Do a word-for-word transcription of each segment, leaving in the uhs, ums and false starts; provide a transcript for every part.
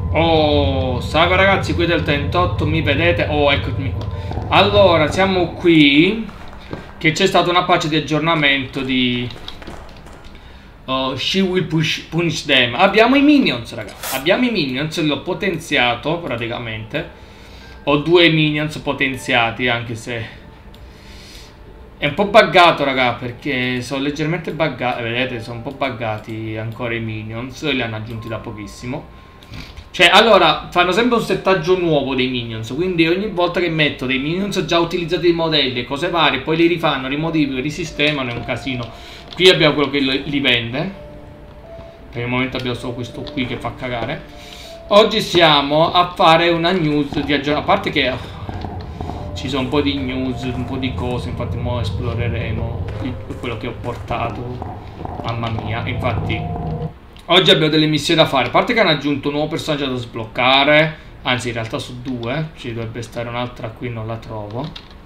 Oh, salve ragazzi, qui del trentotto, mi vedete? Oh, eccomi qua. Allora, siamo qui, che c'è stata una patch di aggiornamento di uh, She Will push, Punish Them. Abbiamo i minions, ragazzi. Abbiamo i minions, l'ho potenziato praticamente. Ho due minions potenziati, anche se è un po' buggato, raga, perché sono leggermente buggati. Vedete, sono un po' buggati ancora i minions. Li hanno aggiunti da pochissimo. Cioè, allora, fanno sempre un settaggio nuovo dei minions. Quindi ogni volta che metto dei minions già utilizzati dei modelli e cose varie, poi li rifanno, rimodificano, risistemano, è un casino. Qui abbiamo quello che li vende. Per il momento abbiamo solo questo qui che fa cagare. Oggi siamo a fare una news di aggiornamento. A parte che ci sono un po' di news, un po' di cose. Infatti ora esploreremo quello che ho portato. Mamma mia. Infatti oggi abbiamo delle missioni da fare. A parte che hanno aggiunto un nuovo personaggio da sbloccare. Anzi, in realtà su due. Ci dovrebbe stare un'altra qui, non la trovo.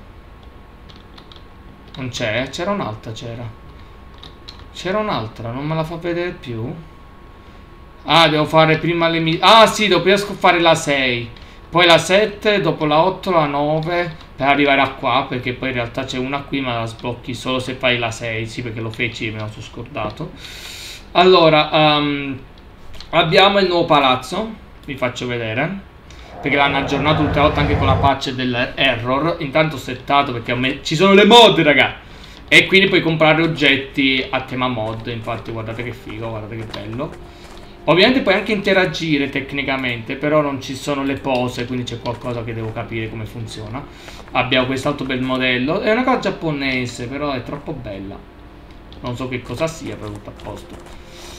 Non c'è? C'era un'altra, c'era. C'era un'altra, non me la fa vedere più. Ah, devo fare prima le missioni. Ah, sì, dopo riesco a fare la sei. Poi la sette, dopo la otto, la nove. Per arrivare a qua, perché poi in realtà c'è una qui, ma la sblocchi solo se fai la sei. Sì, perché lo feci e me la sono scordato. Allora, um, abbiamo il nuovo palazzo, vi faccio vedere, perché l'hanno aggiornato l'ultima volta anche con la patch dell'error. Intanto ho settato perché ci sono le mod, raga, e quindi puoi comprare oggetti a tema mod. Infatti guardate che figo, guardate che bello. Ovviamente puoi anche interagire tecnicamente, però non ci sono le pose, quindi c'è qualcosa che devo capire come funziona. Abbiamo quest'altro bel modello, è una cosa giapponese, però è troppo bella. Non so che cosa sia, però tutto a posto.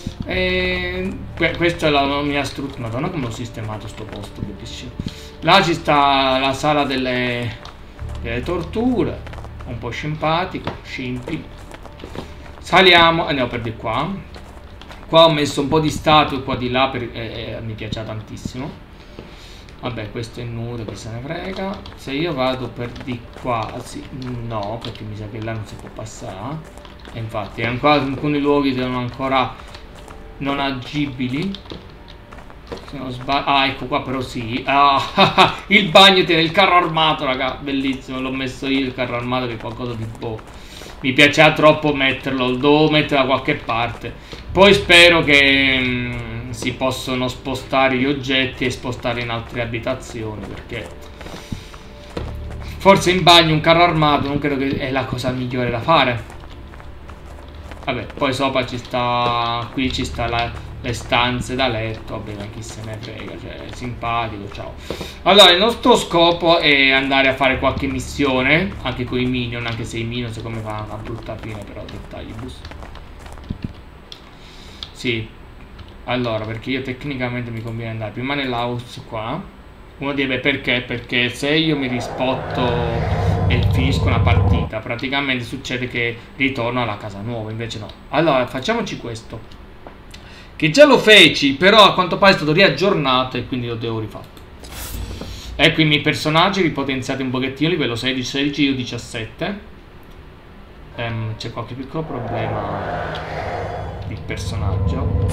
E questa è la mia struttura. Madonna come ho sistemato sto posto, bellissimo. Là ci sta la sala delle, delle torture, un po' simpatico, scimpi. Saliamo, andiamo per di qua. Qua ho messo un po' di statue qua di là, per, eh, mi piace tantissimo. Vabbè, questo è nudo, che se ne frega. Se io vado per di qua, sì, no, perché mi sa che là non si può passare. E infatti ancora alcuni luoghi sono ancora non agibili, se non sbaglio. Ah, ecco qua però sì. Ah, il bagno tiene il carro armato, raga, bellissimo. L'ho messo io il carro armato, che è qualcosa di boh. Mi piaceva troppo metterlo, lo devo mettere da qualche parte. Poi spero che mh, si possono spostare gli oggetti e spostare in altre abitazioni, perché forse in bagno un carro armato non credo che è la cosa migliore da fare. Vabbè, poi sopra ci sta, qui ci sta la, le stanze da letto. Vabbè, ma chi se ne frega, cioè è simpatico, ciao. Allora, il nostro scopo è andare a fare qualche missione, anche con i minion, anche se i minion secondo me fanno una brutta fine, però dettagli bus. Sì, allora, perché io tecnicamente mi conviene andare prima nell'house qua. Uno direbbe perché? Perché se io mi rispotto e finisco una partita, praticamente succede che ritorno alla casa nuova, invece no. Allora facciamoci questo, che già lo feci, però a quanto pare è stato riaggiornato e quindi lo devo rifare. Ecco i miei personaggi ripotenziati un pochettino, livello sedici sedici, io diciassette. ehm, C'è qualche piccolo problema di personaggio.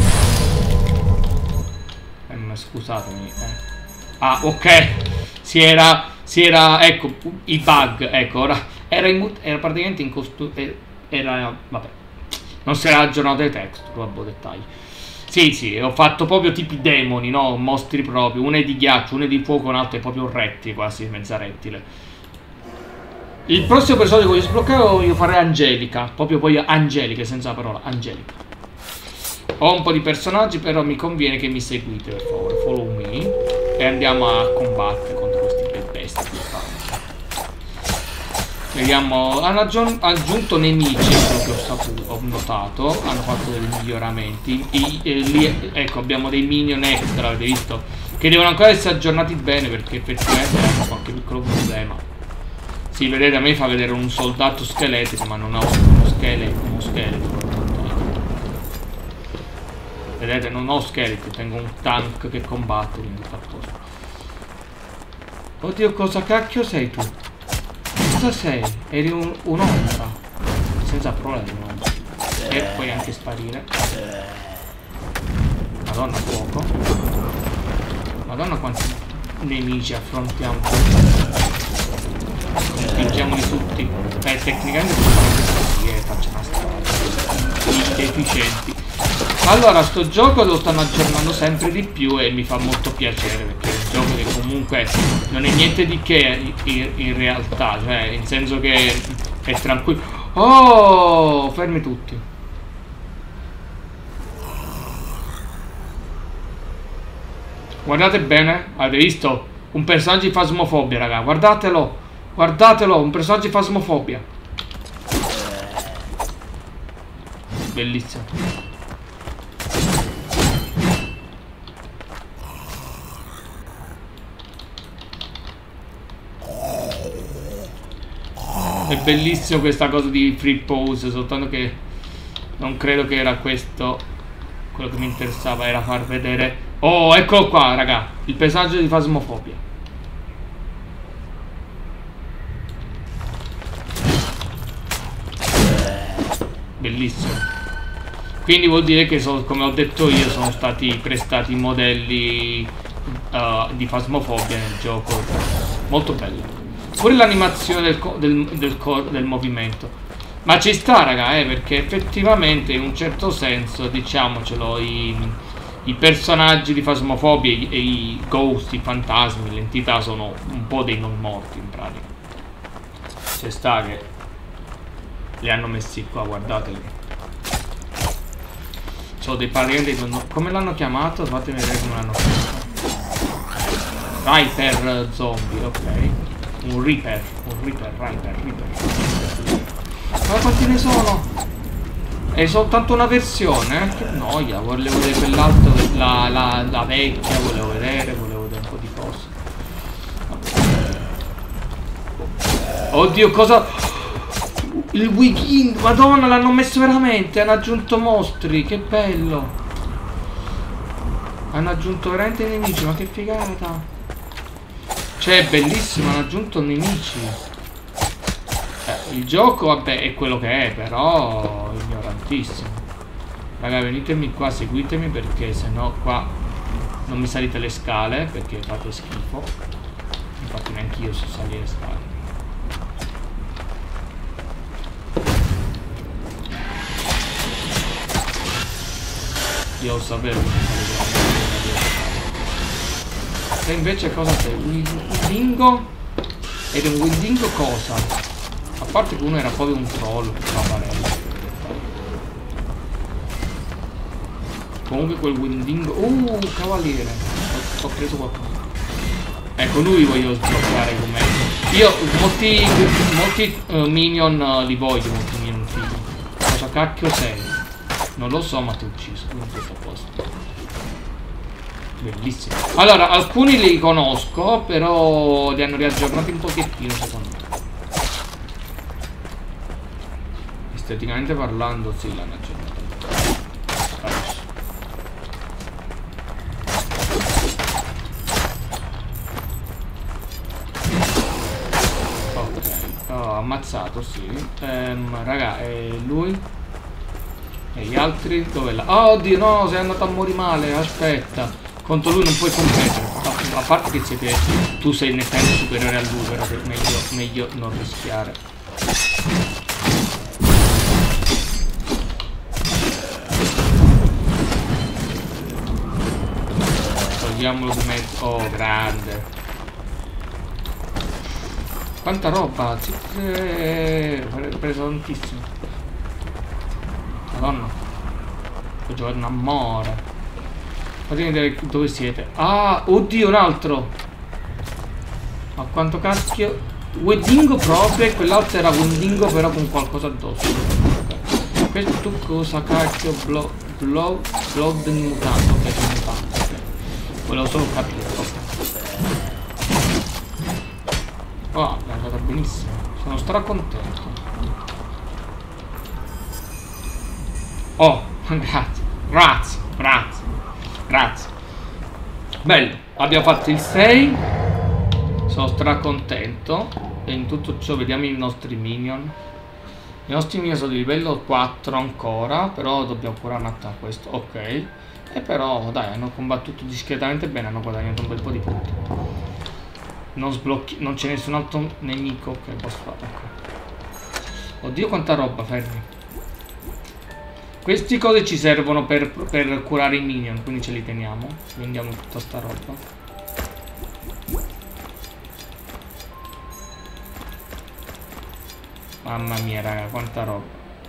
ehm, Scusatemi eh. Ah, ok, si era... Si era, ecco, i bug, ecco, ora era, in, era praticamente in costume, era, vabbè, non si era aggiornato le texture, vabbè, dettagli. Sì, sì, ho fatto proprio tipi demoni, no, mostri proprio, uno è di ghiaccio, uno è di fuoco, un altro è proprio un rettile, quasi mezza rettile. Il prossimo personaggio che voglio sbloccare io farei Angelica, proprio poi Angelica, senza la parola, Angelica. Ho un po' di personaggi, però mi conviene che mi seguite, per favore, follow me, e andiamo a combattere contro questi bestie. Vediamo, hanno aggiunto nemici, quello che ho, saputo, ho notato, hanno fatto dei miglioramenti. I, eh, lì, ecco, abbiamo dei minion extra, avete visto? Che devono ancora essere aggiornati bene, perché effettivamente hanno qualche piccolo problema. Sì, vedete, a me fa vedere un soldato scheletrico, ma non ho uno scheletro, uno scheletro. Vedete, non ho scheletri, tengo un tank che combatte, quindi sta a posto. Oddio, cosa cacchio sei tu? Cosa sei? Eri un, un'ombra. Senza problemi. E puoi anche sparire. Madonna, fuoco. Madonna quanti nemici affrontiamo. Spingiamoli tutti. Eh, tecnicamente così eh, faccio una strada. Efficienti. Allora, sto gioco lo stanno aggiornando sempre di più e mi fa molto piacere, perché è un gioco che comunque non è niente di che in, in realtà, cioè, in senso che è tranquillo. Oh, fermi tutti. Guardate bene, avete visto? Un personaggio di Phasmophobia, raga, guardatelo. Guardatelo, un personaggio di Phasmophobia. Bellissimo. È bellissimo questa cosa di free pose, soltanto che non credo che era questo quello che mi interessava, era far vedere. Oh, eccolo qua, raga, il personaggio di Phasmophobia. Bellissimo. Quindi vuol dire che, so, come ho detto io, sono stati prestati modelli uh, di Phasmophobia nel gioco. Molto bello. Pure l'animazione del, del, del, del movimento. Ma ci sta, raga, eh, perché effettivamente in un certo senso, diciamocelo, i, i personaggi di Phasmophobia e i, e i ghost, i fantasmi, le entità sono un po' dei non morti in pratica. Ci sta che li hanno messi qua, guardateli. Sono dei parenti non... come l'hanno chiamato? Fatemi vedere come l'hanno chiamato. Riper zombie, ok. Un Reaper, un Reaper, Reaper, Reaper. Ma quanti ne sono? È soltanto una versione? Eh? Che noia, volevo vedere quell'altro, la, la, la vecchia, volevo vedere, volevo vedere un po' di cose. Oddio, cosa... Il weekend, madonna, l'hanno messo veramente, hanno aggiunto mostri, che bello. Hanno aggiunto veramente nemici, ma che figata. Cioè, è bellissimo, hanno aggiunto nemici. Eh, il gioco, vabbè, è quello che è, però ignorantissimo. Raga, venitemi qua, seguitemi, perché sennò qua non mi salite le scale, perché fate schifo. Infatti neanche io so salire le scale. Io lo sapevo. E invece cosa sei? Un Windingo? Ed è un Windingo cosa? A parte che uno era proprio un troll, comunque quel Windingo. Uh, cavaliere. Ho, ho preso qualcosa. Ecco, lui voglio sbloccare come. Io molti. molti uh, minion uh, li voglio, molti minion figli. Cosa cacchio sei? Non lo so, ma ti ho ucciso. Non tutto a posto. Bellissimo. Allora, alcuni li conosco, però li hanno riaggiornati un pochettino, secondo me. Esteticamente parlando, sì, l'hanno aggiornato. Adesso. Ok. Oh, ammazzato, sì. Ehm, raga, e lui? E gli altri? Dove là? Oh, oddio, no, sei andato a morire male, aspetta. Contro lui non puoi competere. A parte che siete, tu sei nettamente superiore a lui, però è meglio, meglio non rischiare. Togliamolo di mezzo. Oh, grande. Quanta roba. Eh, ho preso tantissimo. Madonna. Ho giocato un amore. Fatemi vedere dove siete. Ah, oddio, un altro. Ma quanto cacchio. Windingo proprio. E quell'altro era Windingo però con qualcosa addosso. Okay. Questo tu cosa cacchio? Blood Blow, blood mutante. Ok, sono mutante. Okay. Volevo solo capire. Ok. Oh, è andata benissimo. Sono stracontento. Oh, grazie. Grazie. Grazie. Grazie. Bello, abbiamo fatto il sei. Sono stracontento. E in tutto ciò vediamo i nostri minion. I nostri minion sono di livello quattro ancora. Però dobbiamo curare un attimo questo. Ok. E però dai, hanno combattuto discretamente bene, hanno guadagnato un bel po' di punti. Non sblocchi, non c'è nessun altro nemico che posso fare. Ecco. Oddio quanta roba, fermi. Questi cose ci servono per, per curare i minion, quindi ce li teniamo. Vendiamo tutta sta roba. Mamma mia raga, quanta roba.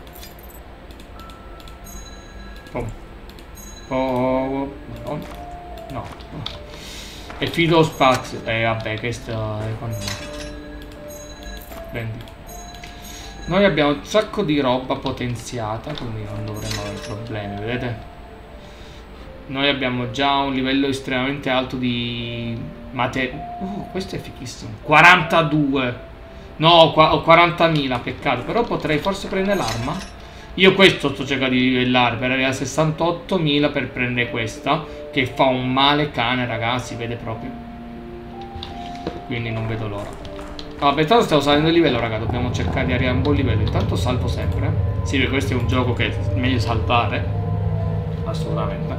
Pom. Oh, oh, no. E finito spazio. Eh vabbè, questo è con me. Prendi. Noi abbiamo un sacco di roba potenziata, quindi non dovremmo avere problemi, vedete? Noi abbiamo già un livello estremamente alto di materia. Uh, questo è fighissimo. quarantadue. No, ho quarantamila, peccato. Però potrei forse prendere l'arma. Io questo sto cercando di livellare per arrivare a sessantottomila per prendere questa, che fa un male cane, ragazzi, vede proprio. Quindi non vedo l'ora. Vabbè, tanto stiamo salendo il livello, raga, dobbiamo cercare di arrivare a un buon livello. Intanto salvo sempre. Sì, perché questo è un gioco che è meglio salvare. Assolutamente.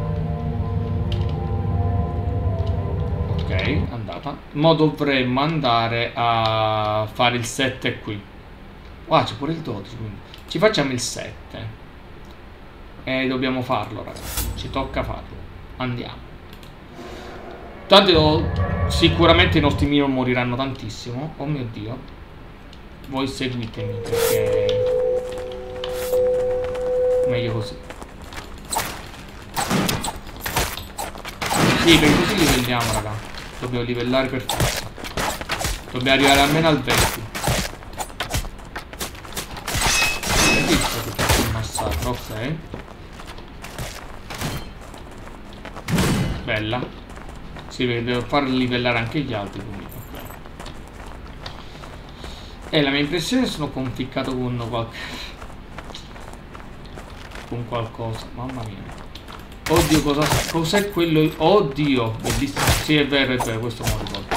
Ok, andata. Mo dovremmo andare a fare il sette qui. Ah, c'è pure il dodici, quindi ci facciamo il sette. E dobbiamo farlo, ragazzi. Ci tocca farlo. Andiamo. Tanto sicuramente i nostri minion moriranno tantissimo. Oh mio Dio. Voi seguitemi perché meglio così. Sì, perché così livelliamo, raga. Dobbiamo livellare per forza. Dobbiamo arrivare almeno al venti. Hai visto che faccio il massacro? Ok. Bella. Sì, perché devo far livellare anche gli altri, quindi ok. E la mia impressione sono conficcato con qualche... con qualcosa, mamma mia. Oddio, cosa... cos'è quello? Oddio, bellissimo. Sì, è vero, è vero, questo me lo ricordo.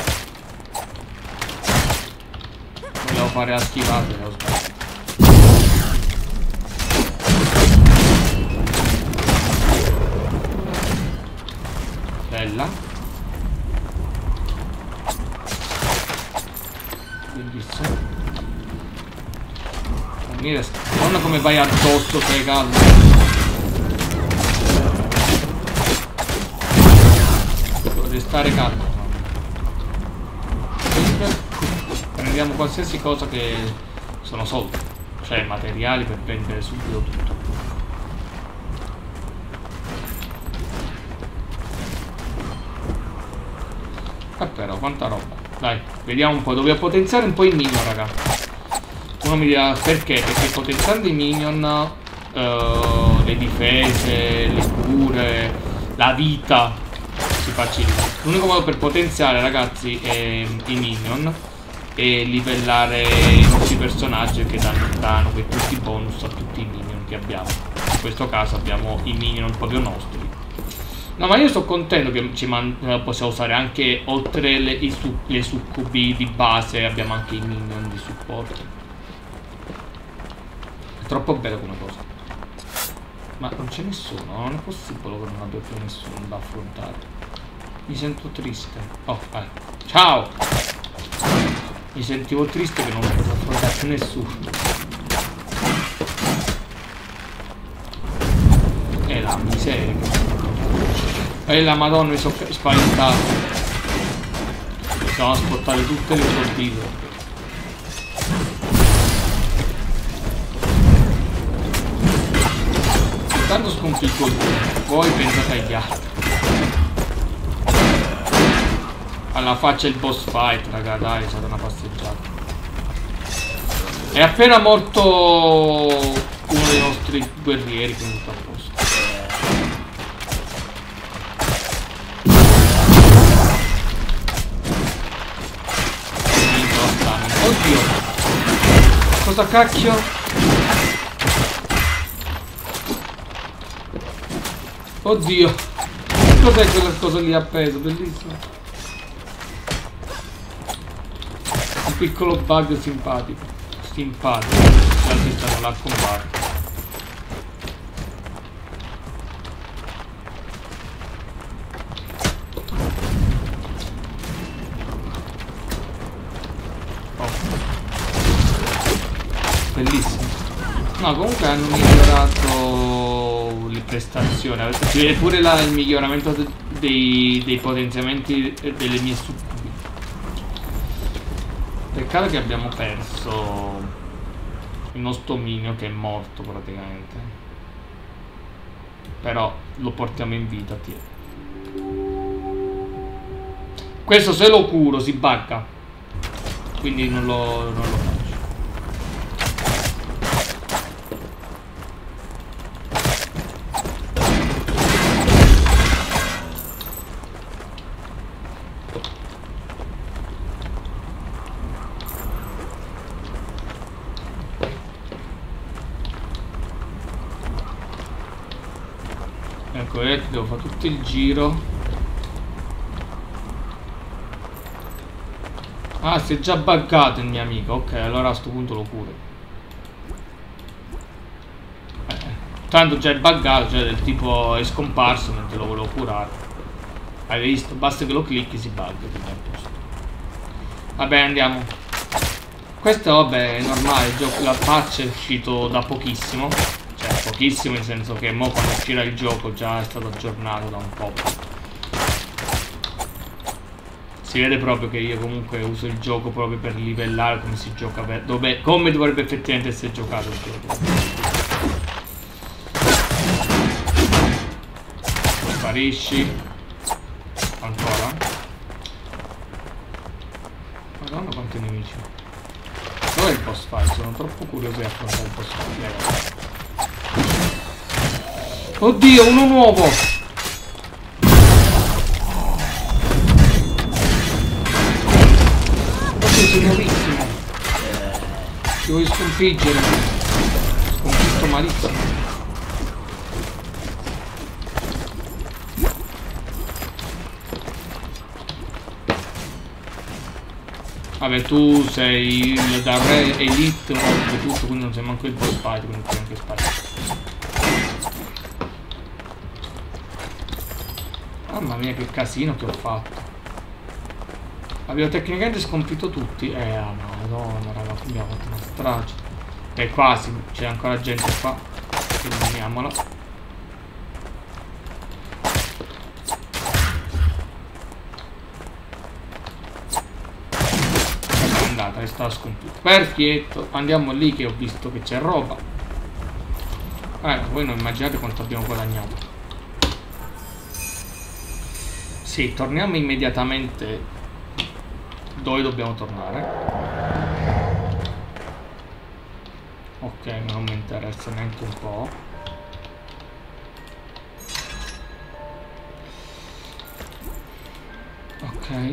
Volevo fare la schivata, devo sbagliare. Bella. Bellissimo. Guarda come vai addosso, sei caldo. Devo restare calmo. Prendiamo qualsiasi cosa che sono soldi, cioè materiali per prendere subito tutto. Ah, però quanta roba. Dai, vediamo un po'. Dobbiamo potenziare un po' i minion, raga. Uno mi dirà perché? Perché potenziando i minion, uh, le difese, le cure, la vita si facilita. L'unico modo per potenziare, ragazzi, è i minion e livellare i nostri personaggi che danno, danno quei tutti i bonus a tutti i minion che abbiamo. In questo caso abbiamo i minion proprio nostri. No, ma io sono contento che ci possiamo usare anche, oltre le, i su le succubi di base, abbiamo anche i minion di supporto. È troppo bello come cosa. Ma non c'è nessuno, non è possibile che non abbia più nessuno da affrontare. Mi sento triste. Oh, vai. Ciao! Mi sentivo triste che non ho affrontato più nessuno. E la miseria. E la madonna, mi sono spaventato. Possiamo ascoltare tutte le sortite. Intanto sconfiggo il tuo, poi pensate agli altri. Alla faccia il boss fight, raga, dai, è stata una passeggiata. È appena morto uno dei nostri guerrieri, quindi tutto a posto. Oddio, cosa cacchio? Oddio, cos'è quella cosa lì appeso? Bellissimo. Un piccolo bug simpatico. Simpatico. Gli altri stanno là a combattere. Oh. Bellissimo. No, comunque hanno migliorato le prestazioni. Si vede pure la, il miglioramento de, dei, dei potenziamenti delle mie succubi. Peccato che abbiamo perso il nostro minio, che è morto praticamente. Però lo portiamo in vita, ti. Questo se lo curo si bugga, quindi non lo, non lo faccio. Ecco, eh, devo fare tutto il giro. Ah, si è già buggato il mio amico. Ok, allora a sto punto lo curo. Eh, tanto già è buggato, cioè del tipo è scomparso mentre lo volevo curare. Hai visto? Basta che lo clicchi si bugga, quindi è a posto. Vabbè, andiamo. Questo vabbè è normale, il gioco, la patch è uscito da pochissimo. Cioè pochissimo nel senso che mo quando uscirà il gioco già è stato aggiornato da un po'. Si vede proprio che io comunque uso il gioco proprio per livellare come si gioca, per, dove, come dovrebbe effettivamente essere giocato il gioco. Sparisci. Ancora. Madonna quanti nemici. Dov'è il boss fight? Sono troppo curioso di affrontare il boss fight. Oddio, uno nuovo! Sei nuovissimo. Ti vuoi sconfiggere. Sconfitto malissimo. Vabbè, tu sei il da re elite di tutto, quindi non sei manco il boss fight, quindi puoi anche sparare. Mamma mia che casino che ho fatto. Abbiamo tecnicamente sconfitto tutti. Eh, ah, no, madonna, raga, abbiamo fatto una strage. E quasi, c'è ancora gente qua. Eliminiamola. È andata, è stata sconfitta. Perfetto, andiamo lì che ho visto che c'è roba. Eh, voi non immaginate quanto abbiamo guadagnato. Sì, torniamo immediatamente. Dove dobbiamo tornare? Ok, non mi interessa neanche un po'. Ok.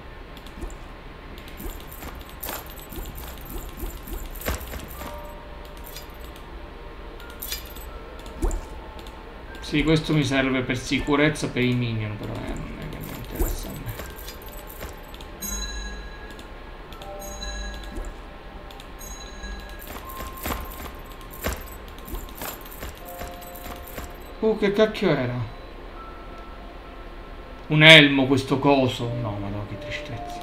Sì, questo mi serve per sicurezza per i minion, però eh, non è che mi interessa a me. Uh, che cacchio era? Un elmo questo coso? No, ma no, che tristezza.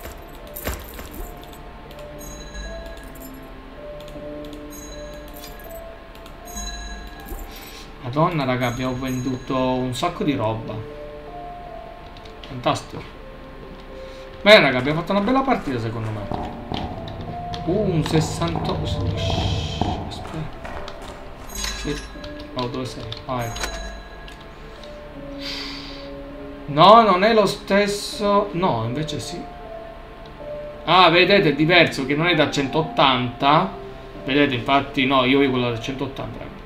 Madonna, raga, abbiamo venduto un sacco di roba. Fantastico. Beh, raga, abbiamo fatto una bella partita, secondo me. Uh, un sessantotto. Aspetta. Sì. Oh, dove sei? Ah, ecco. No, non è lo stesso. No, invece sì. Ah, vedete, è diverso, che non è da centottanta. Vedete, infatti, no, io ho quello da centottanta, raga.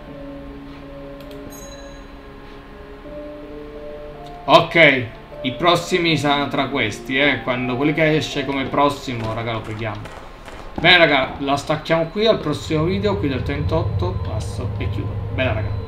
Ok, i prossimi saranno tra questi, eh. Quando quelli che esce come prossimo, raga, lo preghiamo. Bene, raga, la stacchiamo qui al prossimo video. Qui del trentotto passo e chiudo. Bella, raga.